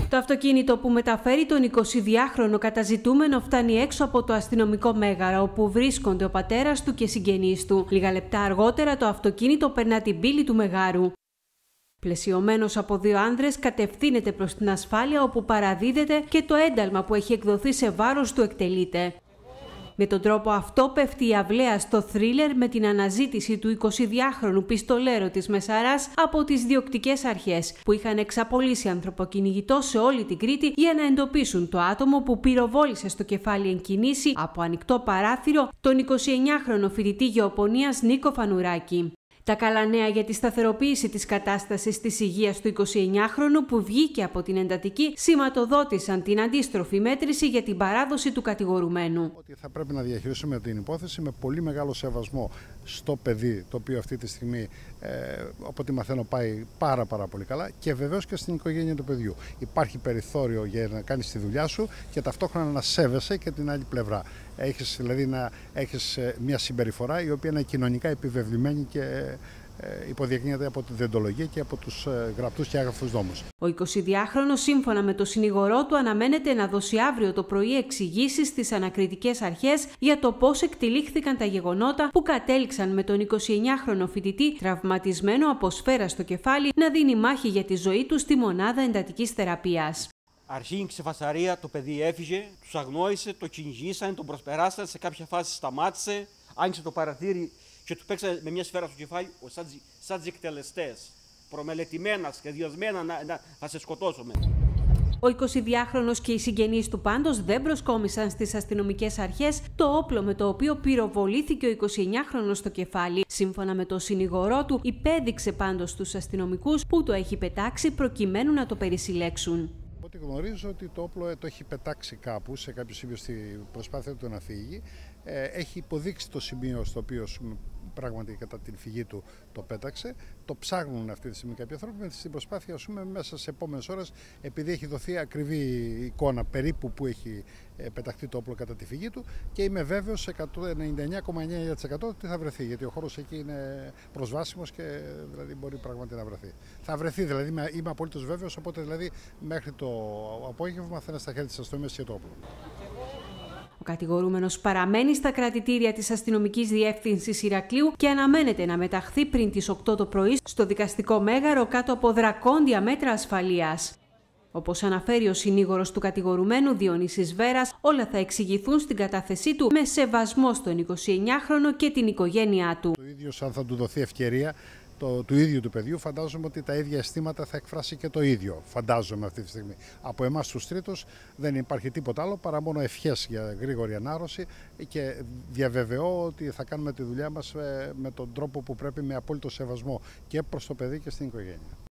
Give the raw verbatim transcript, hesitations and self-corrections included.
Το αυτοκίνητο που μεταφέρει τον εικοσιδυάχρονο καταζητούμενο φτάνει έξω από το αστυνομικό μέγαρο, όπου βρίσκονται ο πατέρας του και συγγενείς του. Λίγα λεπτά αργότερα το αυτοκίνητο περνά την πύλη του μεγάρου. Πλαισιωμένος από δύο άνδρες, κατευθύνεται προς την ασφάλεια, όπου παραδίδεται και το ένταλμα που έχει εκδοθεί σε βάρος του εκτελείται. Με τον τρόπο αυτό πέφτει η αυλαία στο θρίλερ με την αναζήτηση του εικοσιδυάχρονου πιστολέρου της Μεσαράς από τις διοκτικές αρχές, που είχαν εξαπολύσει ανθρωποκυνηγητό σε όλη την Κρήτη για να εντοπίσουν το άτομο που πυροβόλησε στο κεφάλι εν κινήσει από ανοιχτό παράθυρο τον εικοσιεννιάχρονο φοιτητή γεωπονίας Νίκο Φανουράκη. Τα καλά νέα για τη σταθεροποίηση της κατάστασης της υγείας του εικοσιεννιάχρονου που βγήκε από την εντατική σηματοδότησαν την αντίστροφη μέτρηση για την παράδοση του κατηγορουμένου. Ότι θα πρέπει να διαχειριστούμε την υπόθεση με πολύ μεγάλο σεβασμό στο παιδί, το οποίο αυτή τη στιγμή, ε, από ό,τι μαθαίνω, πάει πάρα πάρα πολύ καλά, και βεβαίως και στην οικογένεια του παιδιού. Υπάρχει περιθώριο για να κάνεις τη δουλειά σου και ταυτόχρονα να σέβεσαι και την άλλη πλευρά. Έχεις δηλαδή να έχεις μια συμπεριφορά η οποία είναι κοινωνικά επιβεβλημένη και υποδεικνύεται από τη δεοντολογία και από τους γραπτούς και άγραφους νόμους. Ο εικοσιδυάχρονος, σύμφωνα με το συνηγορό του, αναμένεται να δώσει αύριο το πρωί εξηγήσεις στις ανακριτικές αρχές για το πώς εκτυλίχθηκαν τα γεγονότα που κατέληξαν με τον εικοσιεννιάχρονο φοιτητή, τραυματισμένο από σφαίρα στο κεφάλι, να δίνει μάχη για τη ζωή του στη μονάδα εντατικής θεραπείας. Αρχή ξεφασαρία, το παιδί έφυγε, τους αγνόησε, το κυνηγήσαν, τον προσπεράσαν, σε κάποια φάση σταμάτησε, άνοιξε το παραθύρι και του παίξανε με μια σφαίρα στο κεφάλι, σαν εκτελεστές, προμελετημένα, σχεδιασμένα να, να, να σε σκοτώσουμε. Ο εικοσιδυάχρονος και οι συγγενείς του πάντως δεν προσκόμισαν στις αστυνομικές αρχές το όπλο με το οποίο πυροβολήθηκε ο εικοσιεννιάχρονος στο κεφάλι. Σύμφωνα με το συνηγορό του, υπέδειξε πάντως στους αστυνομικούς που το έχει πετάξει προκειμένου να το περισυλλέξουν. Ό,τι γνωρίζω ότι το όπλο το έχει πετάξει κάπου σε κάποιο σημείο στη προσπάθεια του να φύγει. Ε, έχει υποδείξει το σημείο στο οποίο πράγματι κατά την φυγή του το πέταξε. Το ψάχνουν αυτή τη στιγμή κάποιοι άνθρωποι στην προσπάθεια, ας πούμε, μέσα σε επόμενες ώρες, επειδή έχει δοθεί ακριβή εικόνα περίπου που έχει πεταχτεί το όπλο κατά τη φυγή του, και είμαι βέβαιος εκατό ενενήντα εννέα κόμμα εννέα τοις εκατό ότι θα βρεθεί, γιατί ο χώρος εκεί είναι προσβάσιμος και δηλαδή μπορεί πράγματι να βρεθεί. Θα βρεθεί δηλαδή, είμαι απολύτως βέβαιος, οπότε δηλαδή μέχρι το απόγευμα θα είναι στα χέρια της αστυνομίας και το όπλο. Ο κατηγορούμενος παραμένει στα κρατητήρια της Αστυνομικής Διεύθυνσης Ηρακλείου και αναμένεται να μεταχθεί πριν τις οκτώ το πρωί στο δικαστικό μέγαρο κάτω από δρακόντια μέτρα ασφαλείας. Όπως αναφέρει ο συνήγορος του κατηγορουμένου Διονύσης Βέρας, όλα θα εξηγηθούν στην κατάθεσή του με σεβασμό στον εικοσιεννιάχρονο και την οικογένειά του. Το ίδιο, αν θα του δοθεί ευκαιρία το, του ίδιου του παιδιού, φαντάζομαι ότι τα ίδια αισθήματα θα εκφράσει και το ίδιο. Φαντάζομαι αυτή τη στιγμή. Από εμάς τους τρίτους δεν υπάρχει τίποτα άλλο παρά μόνο ευχές για γρήγορη ανάρρωση, και διαβεβαιώ ότι θα κάνουμε τη δουλειά μας με τον τρόπο που πρέπει, με απόλυτο σεβασμό και προς το παιδί και στην οικογένεια.